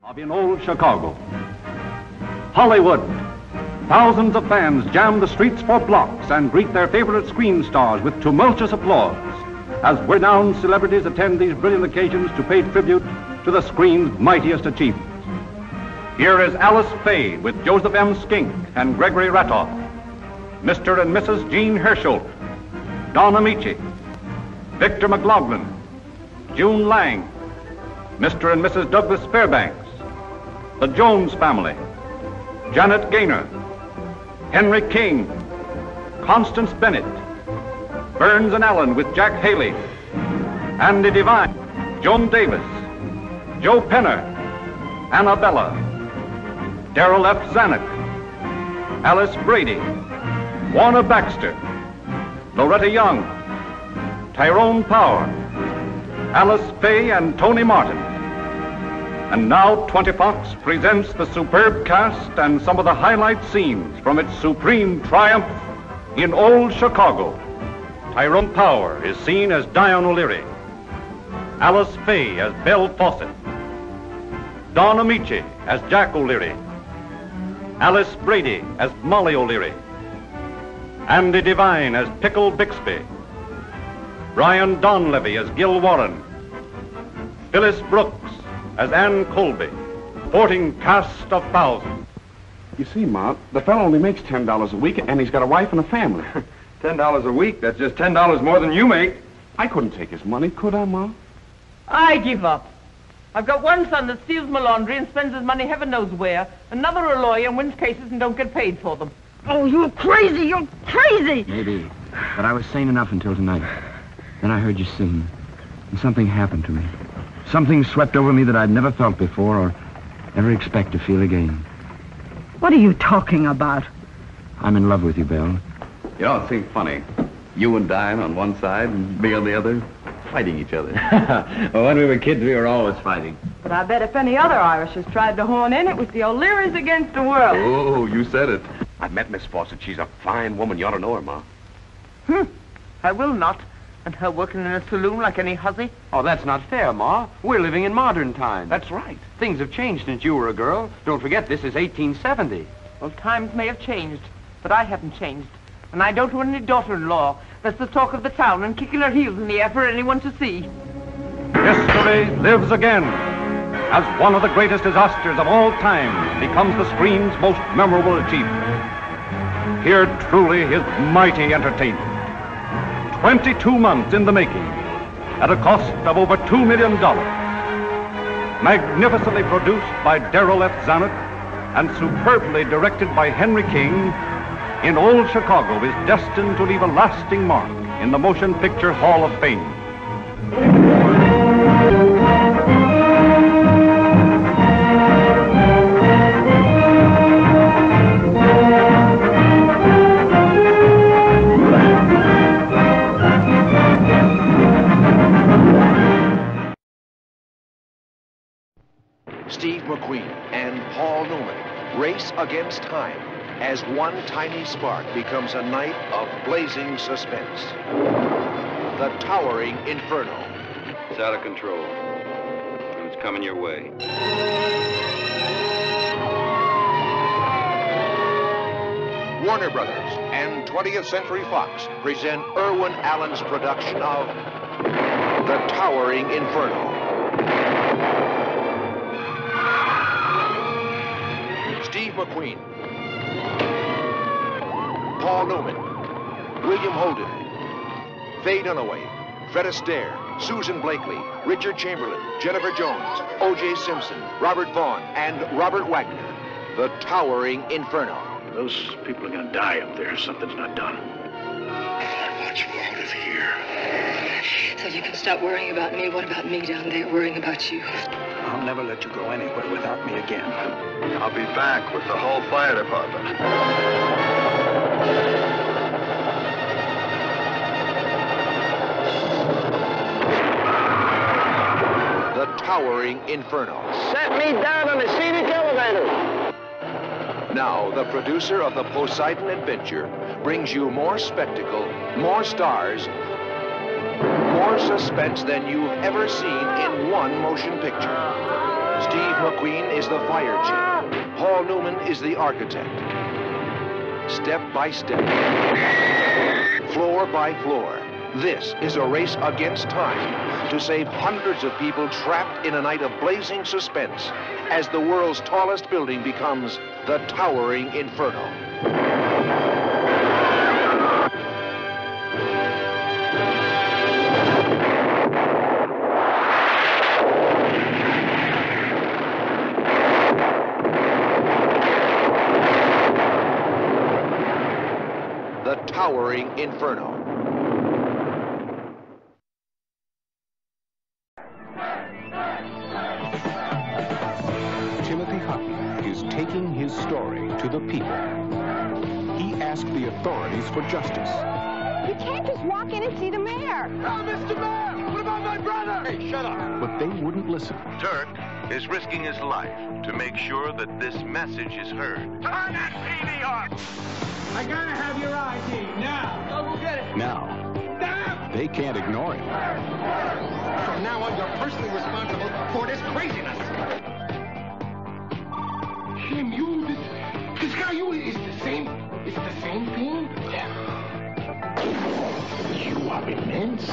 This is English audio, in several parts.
In old Chicago, Hollywood, thousands of fans jam the streets for blocks and greet their favorite screen stars with tumultuous applause as renowned celebrities attend these brilliant occasions to pay tribute to the screen's mightiest achievements. Here is Alice Faye with Joseph M. Skink and Gregory Ratoff, Mr. and Mrs. Jean Hersholt, Don Amici, Victor McLaughlin, June Lang, Mr. and Mrs. Douglas Fairbanks, the Jones family, Janet Gaynor, Henry King, Constance Bennett, Burns and Allen with Jack Haley, Andy Devine, Joan Davis, Joe Penner, Annabella, Darrell F. Zanuck, Alice Brady, Warner Baxter, Loretta Young, Tyrone Power, Alice Faye and Tony Martin. And now 20 Fox presents the superb cast and some of the highlight scenes from its supreme triumph in old Chicago. Tyrone Power is seen as Dion O'Leary, Alice Faye as Belle Fawcett, Don Amici as Jack O'Leary, Alice Brady as Molly O'Leary, Andy Devine as Pickle Bixby, Brian Donlevy as Gil Warren, Phyllis Brooks as Ann Colby, sporting cast of thousands. You see, Ma, the fellow only makes $10 a week, and he's got a wife and a family. $10 a week? That's just $10 more than you make. I couldn't take his money, could I, Ma? I give up. I've got one son that steals my laundry and spends his money heaven knows where, another a lawyer and wins cases and don't get paid for them. Oh, you're crazy! You're crazy! Maybe, but I was sane enough until tonight. Then I heard you sing, and something happened to me. Something swept over me that I'd never felt before or ever expect to feel again. What are you talking about? I'm in love with you, Belle. You know, it seems funny. You and Diane on one side and me on the other, fighting each other. Well, when we were kids, we were always fighting. But I bet if any other Irishers tried to horn in, it was the O'Learys against the world. Oh, you said it. I've met Miss Fawcett. She's a fine woman. You ought to know her, Ma. I will not. And her working in a saloon like any hussy? Oh, that's not fair, Ma. We're living in modern times. That's right. Things have changed since you were a girl. Don't forget, this is 1870. Well, times may have changed, but I haven't changed. And I don't want any daughter-in-law that's the talk of the town and kicking her heels in the air for anyone to see. History lives again as one of the greatest disasters of all time becomes the screen's most memorable achievement. Here truly is mighty entertainment. 22 months in the making at a cost of over $2 million. Magnificently produced by Darrell F. Zanuck and superbly directed by Henry King, In Old Chicago is destined to leave a lasting mark in the Motion Picture Hall of Fame. Steve McQueen and Paul Newman race against time as one tiny spark becomes a night of blazing suspense. The Towering Inferno. It's out of control. And it's coming your way. Warner Brothers and 20th Century Fox present Irwin Allen's production of The Towering Inferno. Steve McQueen, Paul Newman, William Holden, Faye Dunaway, Fred Astaire, Susan Blakely, Richard Chamberlain, Jennifer Jones, O.J. Simpson, Robert Vaughn, and Robert Wagner. The Towering Inferno. Those people are going to die up there if something's not done. I want you out of here. So you can stop worrying about me. What about me down there worrying about you? I'll never let you go anywhere without me again. I'll be back with the whole fire department. The Towering Inferno. Set me down on the scenic elevator. Now, the producer of the Poseidon Adventure brings you more spectacle, more stars, more suspense than you've ever seen in one motion picture. Steve McQueen is the fire chief. Paul Newman is the architect. Step by step, floor by floor, this is a race against time to save hundreds of people trapped in a night of blazing suspense as the world's tallest building becomes the towering inferno. The towering inferno. Timothy Hutton is taking his story to the people. He asked the authorities for justice. You can't just walk in and see the mayor. Oh, Mr. Mayor! What about my brother? Hey, shut up. But they wouldn't listen. Turk is risking his life to make sure that this message is heard. Turn that TV on! I gotta have your ID now. Go get it. Now, they can't ignore him. From now on, you're personally responsible for this craziness. Him, you, this guy, you, is the same thing? Yeah. You are immense.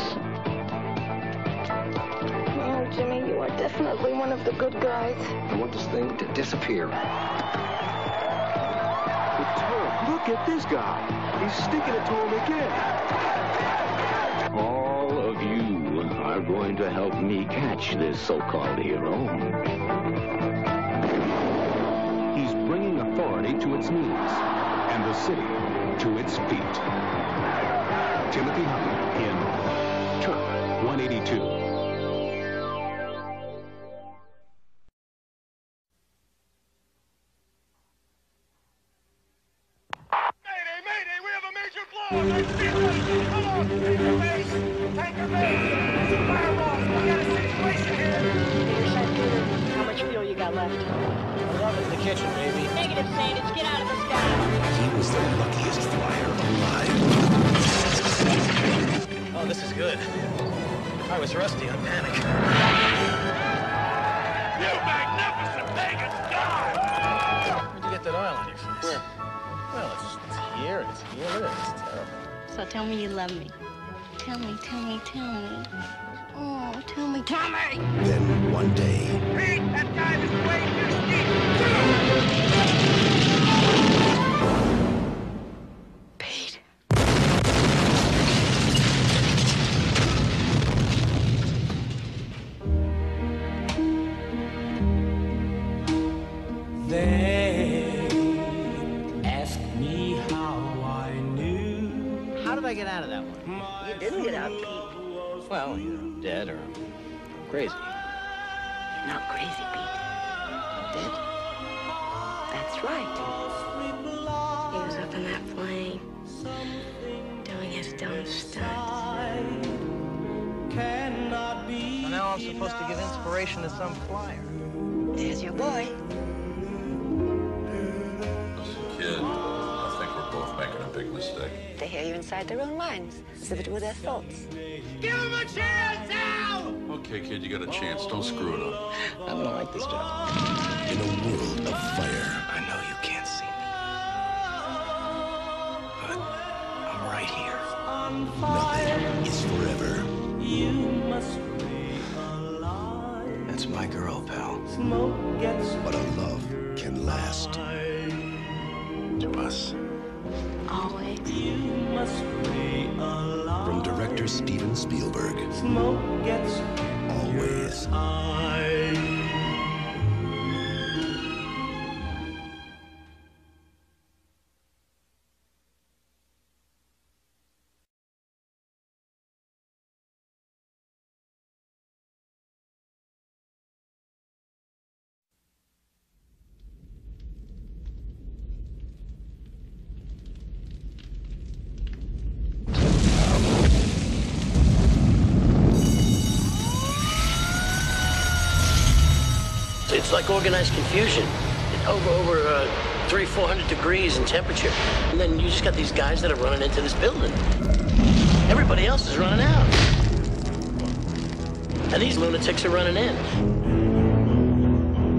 Oh, Jimmy, you are definitely one of the good guys. I want this thing to disappear. Look at this guy. He's sticking it to him again. All of you are going to help me catch this so-called hero. He's bringing authority to its knees and the city to its feet. Timothy Hutton in Turk 182. How much fuel you got left? Love in the kitchen, baby. Negative, Sanders. Get out of the sky. He was the luckiest flyer alive. Oh, this is good. I was rusty on panic. You magnificent pagan god! Where'd you get that oil on your face? Where? Well, it's here, it's here, look at it. It's terrible. So tell me you love me. Tell me. Oh, tell me. Then one day, Pete, that guy is way too steep! Pete. They asked me how I knew. How did I get out of that one? You didn't get out, Pete. Well, you're dead or crazy. You're not crazy, Pete. Dead. That's right. He was up in that plane, doing his dumb stunt. So now I'm supposed to give inspiration to some flyer. There's your boy. Listen, kid, I think we're both making a big mistake. They hear you inside their own minds, as if it were their thoughts. Give him a chance, Al! Okay, kid, you got a chance. Don't screw it up. I don't like this job. in a world of fire. I know you can't see me, but I'm right here. Nothing is forever. You must realize That's my girl, pal. smoke gets But a love can last. To us. Always. you must realize From director Steven Spielberg. smoke gets Always. It's like organized confusion. Over 300-400 degrees in temperature. And then you just got these guys that are running into this building. Everybody else is running out. And these lunatics are running in.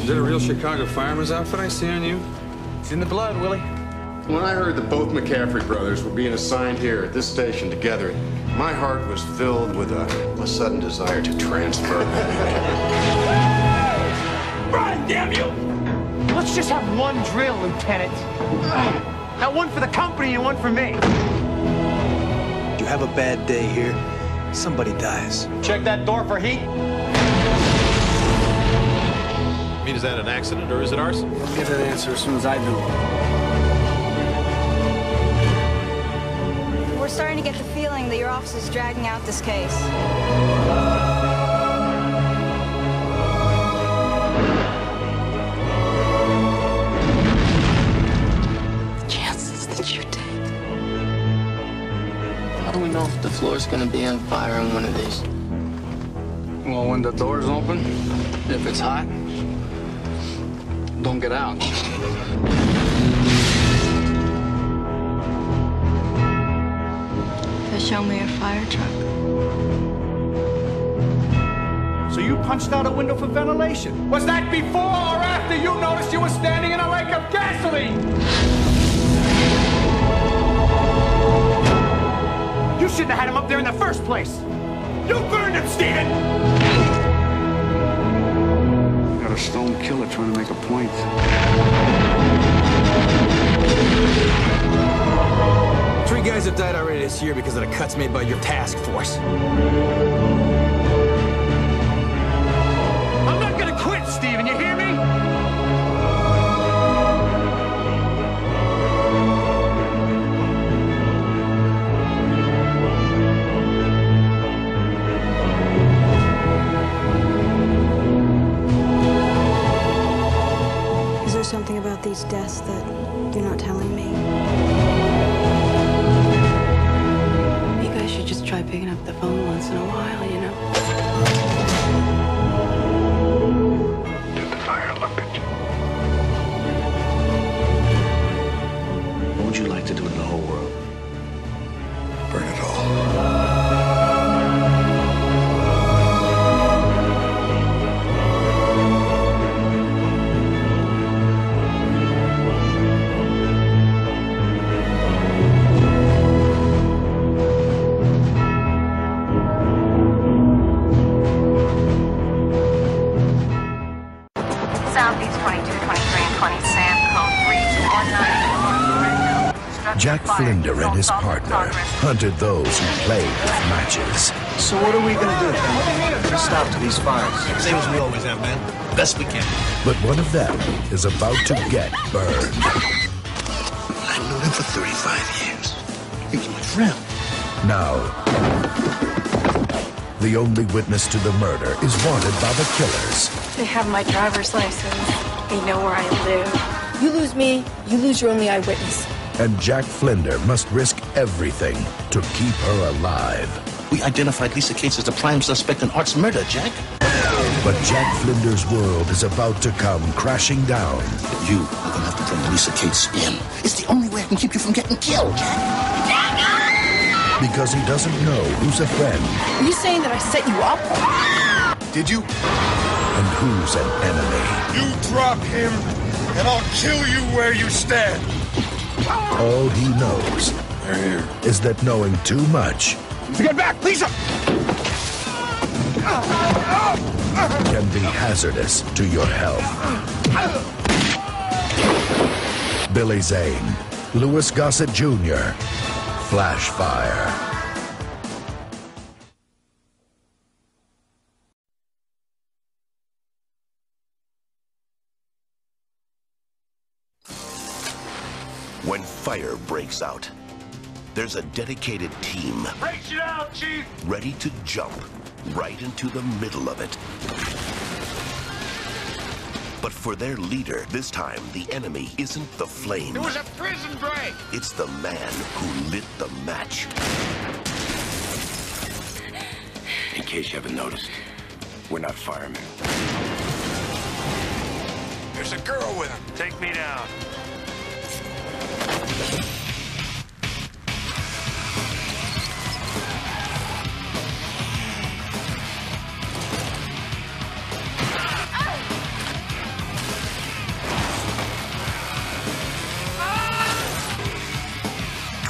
Is that a real Chicago fireman's outfit I see on you? It's in the blood, Willie. When I heard that both McCaffrey brothers were being assigned here at this station together, my heart was filled with a sudden desire to transfer. Run, damn you! Let's just have one drill, Lieutenant. Now one for the company and one for me. You have a bad day here, somebody dies. Check that door for heat. I mean, is that an accident or is it arson? I'll get that answer as soon as I do. We're starting to get the feeling that your office is dragging out this case. The chances that you take. How do we know if the floor's gonna be on fire in one of these? Well, when the door's open, if it's hot, don't get out. Show me your fire truck. So you punched out a window for ventilation. Was that before or after you noticed you were standing in a lake of gasoline? You shouldn't have had him up there in the first place. You burned him, Steven! Got a stone killer trying to make a point. Three guys have died already this year because of the cuts made by your task force. I'm not gonna quit, Steven, you hear me? Is there something about these deaths that you're not telling me? Try picking up the phone once in a while, you know? Did the fire look at you? What would you like to do in the whole world? Burn it all. Jack Flinder and his partner hunted those who played with matches. So what are we gonna do, Ben? Stop to these fires. Same as we always have, man. Best we can. But one of them is about to get burned. I've known him for 35 years. He was my friend. Now, the only witness to the murder is wanted by the killers. They have my driver's license. They know where I live. You lose me, you lose your only eyewitness. And Jack Flinder must risk everything to keep her alive. We identified Lisa Cates as the prime suspect in Art's murder, Jack. But Jack Flinder's world is about to come crashing down. You are going to have to bring Lisa Cates in. It's the only way I can keep you from getting killed, Jack. Because he doesn't know who's a friend. Are you saying that I set you up? Did you? And who's an enemy. You drop him, and I'll kill you where you stand. All he knows is that knowing too much Get back, Lisa! can be hazardous to your health. Billy Zane, Louis Gossett Jr., Flash Fire. When fire breaks out, there's a dedicated team Break it out, Chief! ready to jump right into the middle of it. But for their leader, this time the enemy isn't the flame. It was a prison break! It's the man who lit the match. In case you haven't noticed, we're not firemen. There's a girl with him. Take me down.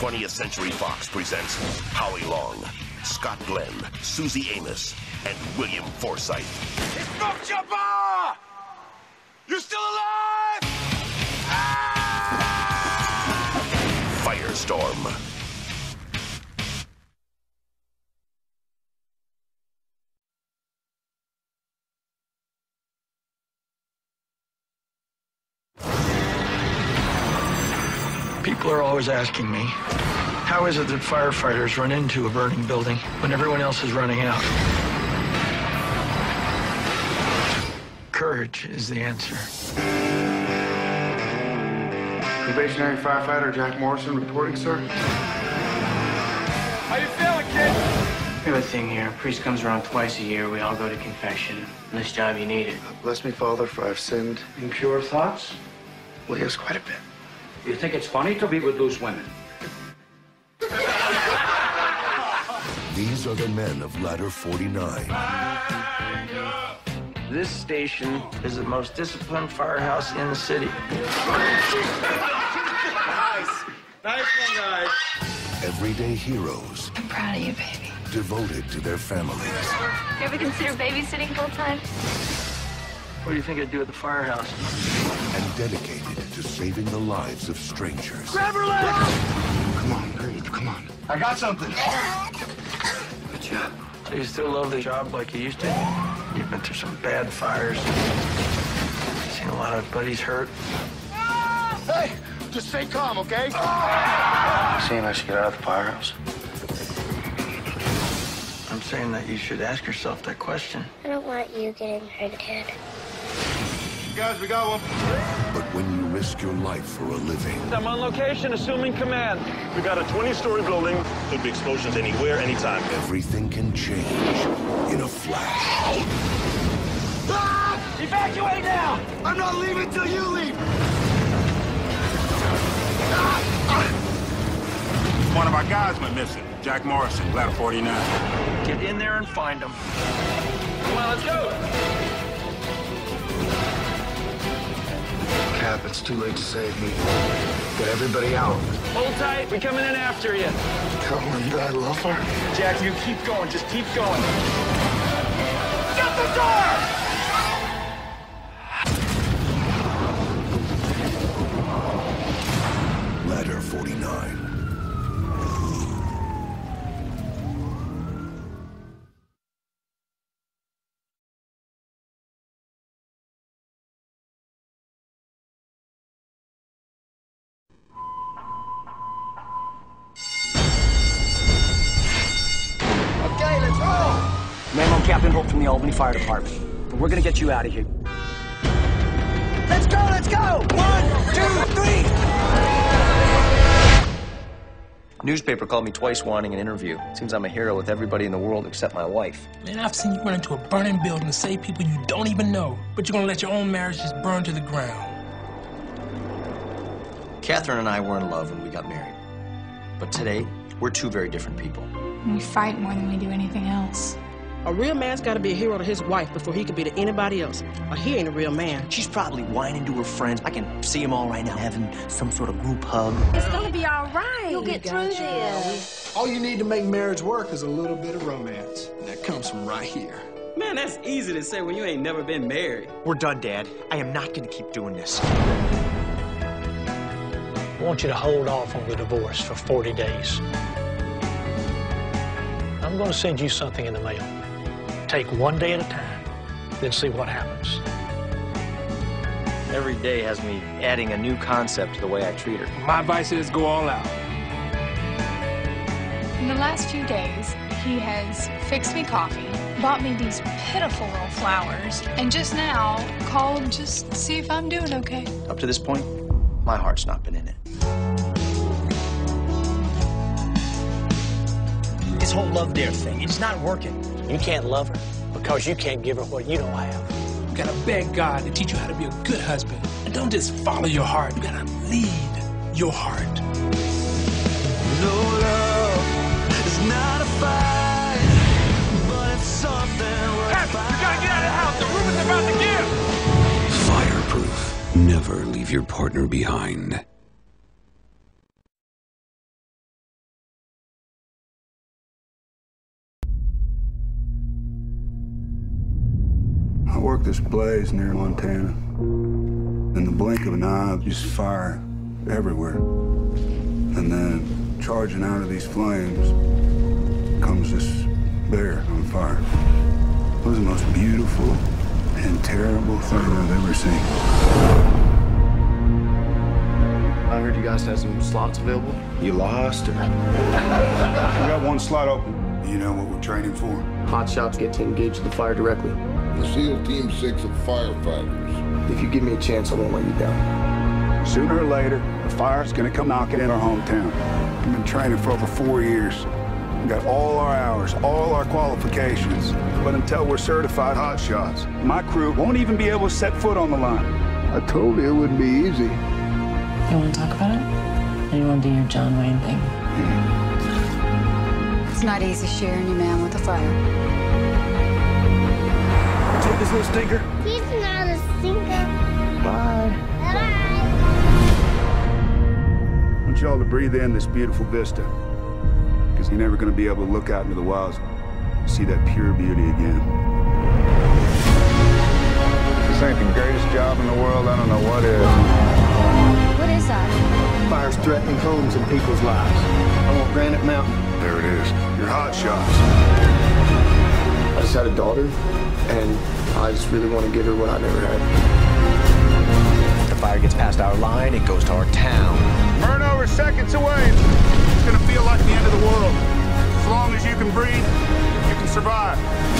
20th Century Fox presents Howie Long, Scott Glenn, Susie Amos, and William Forsythe. It's Smoke Jumper! You still alive? Firestorm. People are always asking me, how is it that firefighters run into a burning building when everyone else is running out? Courage is the answer. Probationary firefighter Jack Morrison reporting, sir. How you feeling, kid? We have a thing here. Priest comes around twice a year. We all go to confession. On this job, you need it. Bless me, Father, for I've sinned. Impure thoughts? Well, yes, quite a bit. You think it's funny to be with loose women? These are the men of Ladder 49. This station is the most disciplined firehouse in the city. Nice one, guys. Everyday heroes. I'm proud of you, baby. Devoted to their families. You ever consider babysitting full time? What do you think I do at the firehouse? And dedicated to saving the lives of strangers. Grab her leg! Come on, breathe, come on. I got something. Good job. So you still love the job like you used to? You've been through some bad fires. Seen a lot of buddies hurt. Hey, just stay calm, okay? Saying I should get out of the firehouse? I'm saying that you should ask yourself that question. I don't want you getting hurt, Dad. Guys, we got one. But when you risk your life for a living, I'm on location, assuming command. We got a 20-story building. Could be explosions anywhere, anytime. everything can change in a flash. Ah! Evacuate now! I'm not leaving till you leave! One of our guys went missing. Jack Morrison, Ladder 49. Get in there and find them. Come on, let's go! Cap, it's too late to save me. Get everybody out. Hold tight, we coming in after you. Tell her that I love her. Jack, you keep going, just keep going. Shut the door! Ladder 49. Okay, let's go! Man, I'm Captain Hope from the Albany Fire Department. But we're gonna get you out of here. Let's go, let's go! 1, 2, 3! Newspaper called me twice wanting an interview. Seems I'm a hero with everybody in the world except my wife. Man, I've seen you run into a burning building to save people you don't even know, but you're gonna let your own marriage just burn to the ground. Catherine and I were in love when we got married. But today, we're two very different people. We fight more than we do anything else. A real man's got to be a hero to his wife before he can be to anybody else. Or he ain't a real man. She's probably whining to her friends. I can see them all right now having some sort of group hug. It's gonna be all right. You'll get through this. All you need to make marriage work is a little bit of romance. And that comes from right here. Man, that's easy to say when you ain't never been married. We're done, Dad. I am not gonna keep doing this. I want you to hold off on the divorce for 40 days. I'm going to send you something in the mail. Take one day at a time, then see what happens. Every day has me adding a new concept to the way I treat her. My advice is go all out. In the last few days, he has fixed me coffee, bought me these pitiful little flowers, and just now called just to see if I'm doing okay. Up to this point, my heart's not been in it. This whole love dare thing, it's not working. You can't love her because you can't give her what you don't have. You gotta beg God to teach you how to be a good husband. And don't just follow your heart, you gotta lead your heart. No love is not a fight, but it's something worth fighting. You gotta get out of the house, the room is about to give! Fireproof. Never leave your partner behind. I worked this blaze near Montana. In the blink of an eye, just fire everywhere. And then, charging out of these flames, comes this bear on fire. It was the most beautiful and terrible thing I've ever seen. I heard you guys had some slots available. You lost, or? We got one slot open. You know what we're training for? Hot shots get to engage the fire directly. The SEAL Team 6 of firefighters. If you give me a chance, I won't let you down. Sooner or later, the fire's gonna come knocking in our hometown. We've been training for over 4 years. We got all our hours, all our qualifications. But until we're certified hot shots, my crew won't even be able to set foot on the line. I told you it wouldn't be easy. You want to talk about it? Or you want to do your John Wayne thing? It's not easy sharing your man with a fire. Take this little stinker. He's not a stinker. Bye. Bye-bye. I want y'all to breathe in this beautiful vista. Because you're never going to be able to look out into the wilds and see that pure beauty again. If this ain't the greatest job in the world, I don't know what is. What is that? Fire's threatening homes and people's lives. I want Granite Mountain. There it is. Your hot shots. I just had a daughter, and I just really want to give her what I never had. If the fire gets past our line, it goes to our town. Burn over seconds away. It's gonna feel like the end of the world. As long as you can breathe, you can survive.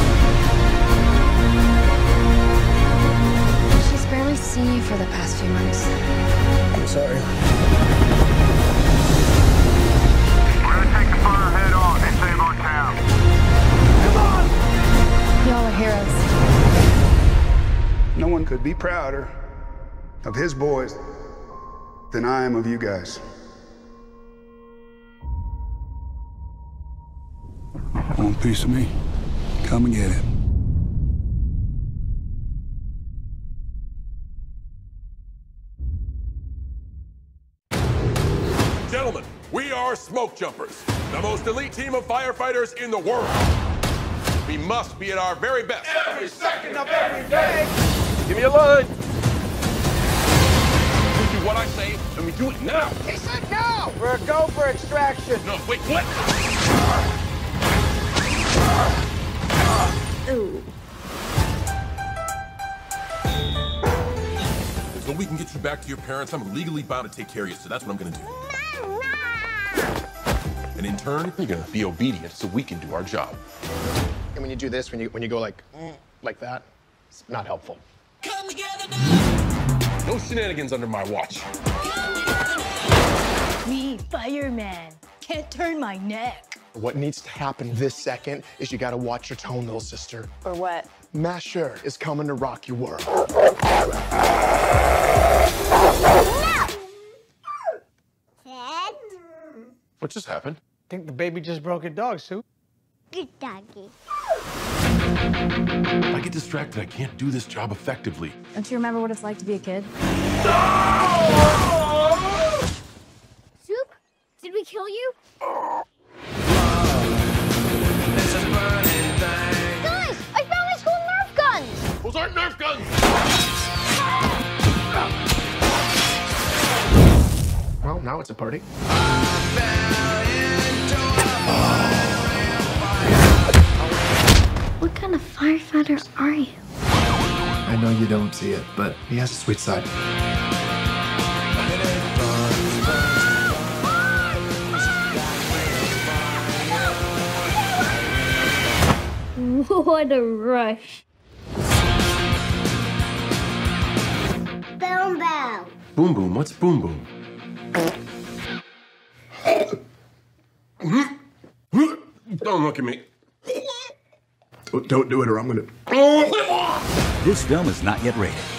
She's barely seen you for the past few months. I'm sorry. We're gonna take the fire head on and save our town. Come on! Y'all are heroes. No one could be prouder of his boys than I am of you guys. Want a piece of me? Come and get it. Gentlemen, we are Smoke Jumpers, the most elite team of firefighters in the world. We must be at our very best. Every second of every day. Give me a line. We do what I say, and we do it now. He said no. We're a go for extraction. No, wait, what? Ooh. So we can get you back to your parents. I'm legally bound to take care of you, so that's what I'm gonna do. And in turn, you're gonna be obedient so we can do our job. And when you do this, when you go like that, it's not helpful. No shenanigans under my watch. Me, fireman. Can't turn my neck. What needs to happen this second is you gotta watch your tone, little sister. Or what? Masher is coming to rock your world. What just happened? I think the baby just broke a dog, Sue. Good doggy. If I get distracted, I can't do this job effectively. Don't you remember what it's like to be a kid? Soup? Did we kill you? Guys, I found my school Nerf guns! Those aren't Nerf guns! Well, now it's a party. What kind of firefighter are you? I know you don't see it, but he has a sweet side. What a rush. Boom, boom. Boom boom, what's boom boom? Don't look at me. Don't do it or I'm gonna... This film is not yet rated.